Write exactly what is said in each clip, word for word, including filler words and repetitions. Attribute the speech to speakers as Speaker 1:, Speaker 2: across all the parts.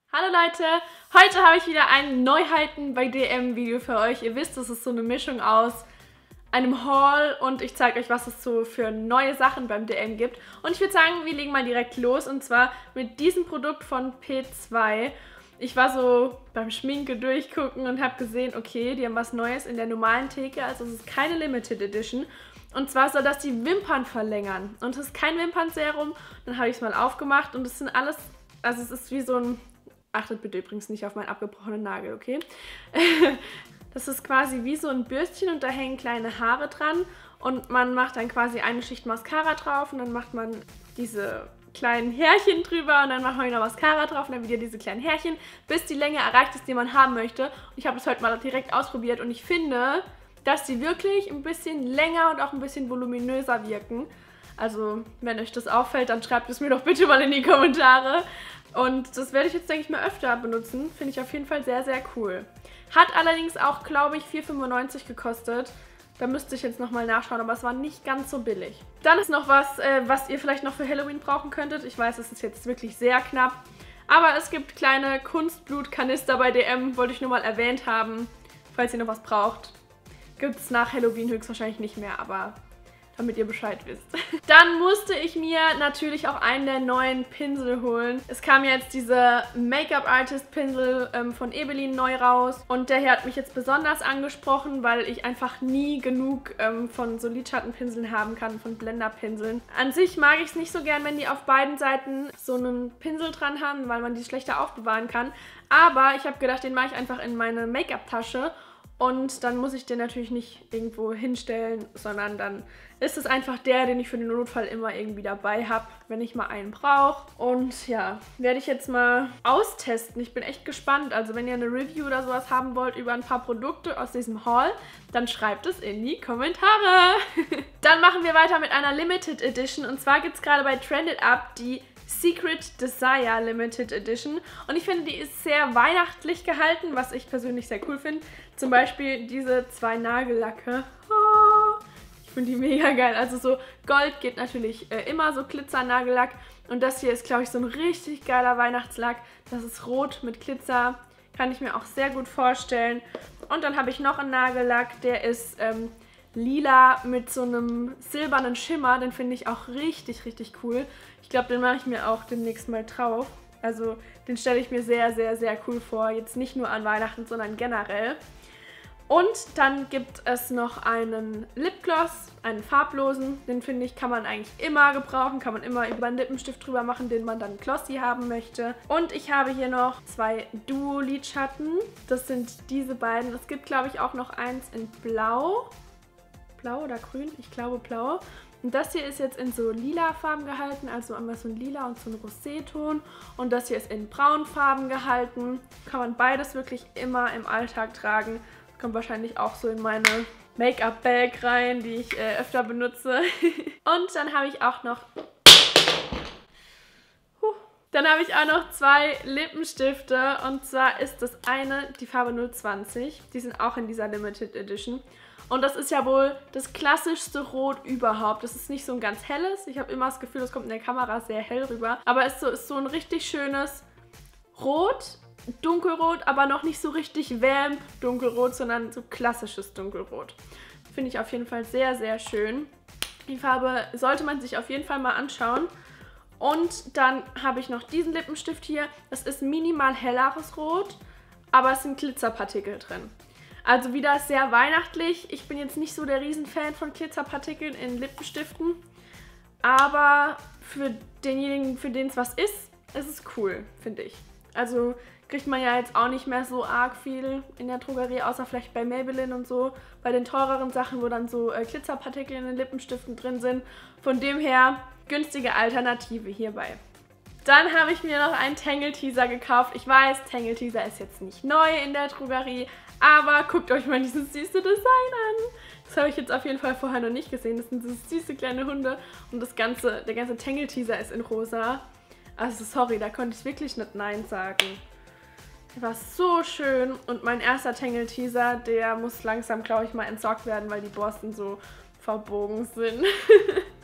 Speaker 1: Hallo Leute, heute habe ich wieder ein Neuheiten bei D M Video für euch. Ihr wisst, das ist so eine Mischung aus einem Haul und ich zeige euch, was es so für neue Sachen beim D M gibt. Und ich würde sagen, wir legen mal direkt los und zwar mit diesem Produkt von P zwei. Ich war so beim Schminke durchgucken und habe gesehen, okay, die haben was Neues in der normalen Theke, also es ist keine Limited Edition. Und zwar soll das die Wimpern verlängern. Und es ist kein Wimpernserum. Dann habe ich es mal aufgemacht und es sind alles, also es ist wie so ein, achtet bitte übrigens nicht auf meinen abgebrochenen Nagel, okay? Das ist quasi wie so ein Bürstchen und da hängen kleine Haare dran. Und man macht dann quasi eine Schicht Mascara drauf und dann macht man diese kleinen Härchen drüber und dann macht man wieder Mascara drauf und dann wieder diese kleinen Härchen, bis die Länge erreicht ist, die man haben möchte. Und ich habe es heute mal direkt ausprobiert und ich finde, dass die wirklich ein bisschen länger und auch ein bisschen voluminöser wirken. Also, wenn euch das auffällt, dann schreibt es mir doch bitte mal in die Kommentare. Und das werde ich jetzt, denke ich, mal öfter benutzen. Finde ich auf jeden Fall sehr, sehr cool. Hat allerdings auch, glaube ich, vier fünfundneunzig gekostet. Da müsste ich jetzt nochmal nachschauen, aber es war nicht ganz so billig. Dann ist noch was, äh, was ihr vielleicht noch für Halloween brauchen könntet. Ich weiß, es ist jetzt wirklich sehr knapp. Aber es gibt kleine Kunstblutkanister bei D M, wollte ich nur mal erwähnt haben, falls ihr noch was braucht. Gibt es nach Halloween höchstwahrscheinlich nicht mehr, aber damit ihr Bescheid wisst. Dann musste ich mir natürlich auch einen der neuen Pinsel holen. Es kam jetzt dieser Make-up-Artist-Pinsel ähm, von Ebelin neu raus. Und der hier hat mich jetzt besonders angesprochen, weil ich einfach nie genug ähm, von so Lidschattenpinseln haben kann, von Blender-Pinseln. An sich mag ich es nicht so gern, wenn die auf beiden Seiten so einen Pinsel dran haben, weil man die schlechter aufbewahren kann. Aber ich habe gedacht, den mache ich einfach in meine Make-up-Tasche. Und dann muss ich den natürlich nicht irgendwo hinstellen, sondern dann ist es einfach der, den ich für den Notfall immer irgendwie dabei habe, wenn ich mal einen brauche. Und ja, werde ich jetzt mal austesten. Ich bin echt gespannt. Also wenn ihr eine Review oder sowas haben wollt über ein paar Produkte aus diesem Haul, dann schreibt es in die Kommentare. Dann machen wir weiter mit einer Limited Edition. Und zwar gibt es gerade bei Trended Up die Secret Desire Limited Edition. Und ich finde, die ist sehr weihnachtlich gehalten, was ich persönlich sehr cool finde. Zum Beispiel diese zwei Nagellacke. Oh, ich finde die mega geil. Also so Gold geht natürlich äh, immer, so Glitzer-Nagellack. Und das hier ist, glaube ich, so ein richtig geiler Weihnachtslack. Das ist rot mit Glitzer. Kann ich mir auch sehr gut vorstellen. Und dann habe ich noch einen Nagellack, der ist ähm, lila mit so einem silbernen Schimmer. Den finde ich auch richtig, richtig cool. Ich glaube, den mache ich mir auch demnächst mal drauf. Also den stelle ich mir sehr, sehr, sehr cool vor. Jetzt nicht nur an Weihnachten, sondern generell. Und dann gibt es noch einen Lipgloss, einen farblosen. Den finde ich, kann man eigentlich immer gebrauchen. Kann man immer über einen Lippenstift drüber machen, den man dann glossy haben möchte. Und ich habe hier noch zwei Duo-Lidschatten. Das sind diese beiden. Es gibt, glaube ich, auch noch eins in Blau. Blau oder grün? Ich glaube blau. Und das hier ist jetzt in so lila Farben gehalten, also einmal so ein lila und so ein Roséton. Und das hier ist in Braunfarben gehalten. Kann man beides wirklich immer im Alltag tragen. Kommt wahrscheinlich auch so in meine Make-up-Bag rein, die ich äh, öfter benutze. Und dann habe ich auch noch... Huh. Dann habe ich auch noch zwei Lippenstifte. Und zwar ist das eine die Farbe null zwanzig. Die sind auch in dieser Limited Edition. Und das ist ja wohl das klassischste Rot überhaupt. Das ist nicht so ein ganz helles. Ich habe immer das Gefühl, das kommt in der Kamera sehr hell rüber. Aber es ist so, ist so ein richtig schönes Rot, dunkelrot, aber noch nicht so richtig Vamp dunkelrot, sondern so klassisches Dunkelrot. Finde ich auf jeden Fall sehr, sehr schön. Die Farbe sollte man sich auf jeden Fall mal anschauen. Und dann habe ich noch diesen Lippenstift hier. Das ist minimal helleres Rot, aber es sind Glitzerpartikel drin. Also wieder sehr weihnachtlich. Ich bin jetzt nicht so der Riesenfan von Glitzerpartikeln in Lippenstiften. Aber für denjenigen, für den es was ist, ist es cool, finde ich. Also kriegt man ja jetzt auch nicht mehr so arg viel in der Drogerie, außer vielleicht bei Maybelline und so. Bei den teureren Sachen, wo dann so äh, Glitzerpartikel in den Lippenstiften drin sind. Von dem her günstige Alternative hierbei. Dann habe ich mir noch einen Tangle Teaser gekauft. Ich weiß, Tangle Teaser ist jetzt nicht neu in der Drogerie, aber guckt euch mal dieses süße Design an. Das habe ich jetzt auf jeden Fall vorher noch nicht gesehen. Das sind so süße kleine Hunde und das ganze, der ganze Tangle Teaser ist in rosa. Also sorry, da konnte ich wirklich nicht Nein sagen. Der war so schön und mein erster Tangle Teaser, der muss langsam, glaube ich, mal entsorgt werden, weil die Borsten so verbogen sind.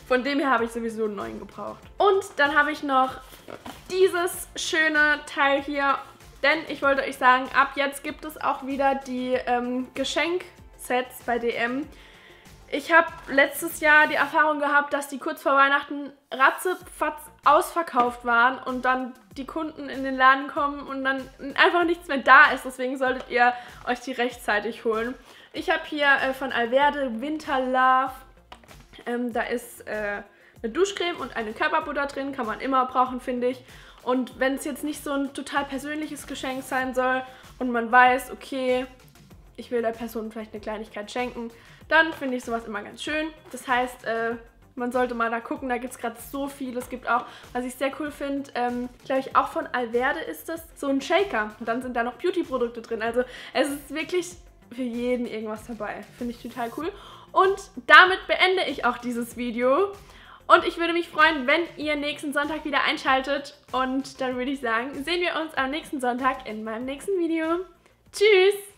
Speaker 1: Von dem her habe ich sowieso einen neuen gebraucht. Und dann habe ich noch dieses schöne Teil hier. Denn ich wollte euch sagen, ab jetzt gibt es auch wieder die ähm, Geschenksets bei D M. Ich habe letztes Jahr die Erfahrung gehabt, dass die kurz vor Weihnachten ratzefatz ausverkauft waren und dann die Kunden in den Laden kommen und dann einfach nichts mehr da ist. Deswegen solltet ihr euch die rechtzeitig holen. Ich habe hier äh, von Alverde Winter Love. Ähm, da ist äh, eine Duschcreme und eine Körperbutter drin. Kann man immer brauchen, finde ich. Und wenn es jetzt nicht so ein total persönliches Geschenk sein soll und man weiß, okay, ich will der Person vielleicht eine Kleinigkeit schenken, dann finde ich sowas immer ganz schön. Das heißt, äh, man sollte mal da gucken, da gibt es gerade so viel. Es gibt auch, was ich sehr cool finde, ähm, glaube ich auch von Alverde ist das, so ein Shaker. Und dann sind da noch Beauty-Produkte drin. Also es ist wirklich für jeden irgendwas dabei. Finde ich total cool. Und damit beende ich auch dieses Video. Und ich würde mich freuen, wenn ihr nächsten Sonntag wieder einschaltet. Und dann würde ich sagen, sehen wir uns am nächsten Sonntag in meinem nächsten Video. Tschüss!